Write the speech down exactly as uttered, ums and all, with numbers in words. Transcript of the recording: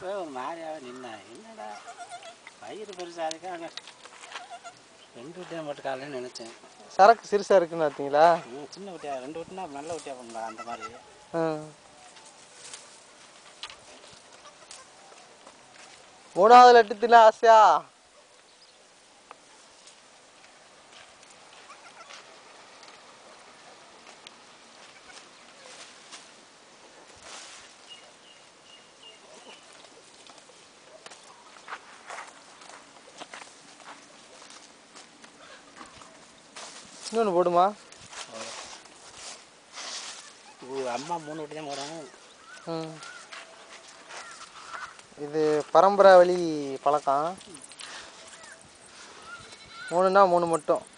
பார்க்கவே ஒரு மாதிரியாக நின்னா என்னடா பயிர் பெருசாக இருக்கு அங்கே ரெண்டு விட்டியாக மட்டும் காலையில் நினச்சேன். சரக்கு சிறுசாக இருக்குன்னு பார்த்தீங்களா? ம் சின்ன விட்டியா ரெண்டு விட்டுனா நல்ல விட்டியாக பண்ணலாம் அந்த மாதிரி. ம் மூணாவது லட்சத்தில் ஆசையா? இன்னொன்று போடுமா? அம்மா மூணு விட்டு தான் போடுறாங்க. ம் இது பரம்பரை வழி பழக்கம். மூணுன்னா மூணு மட்டும்.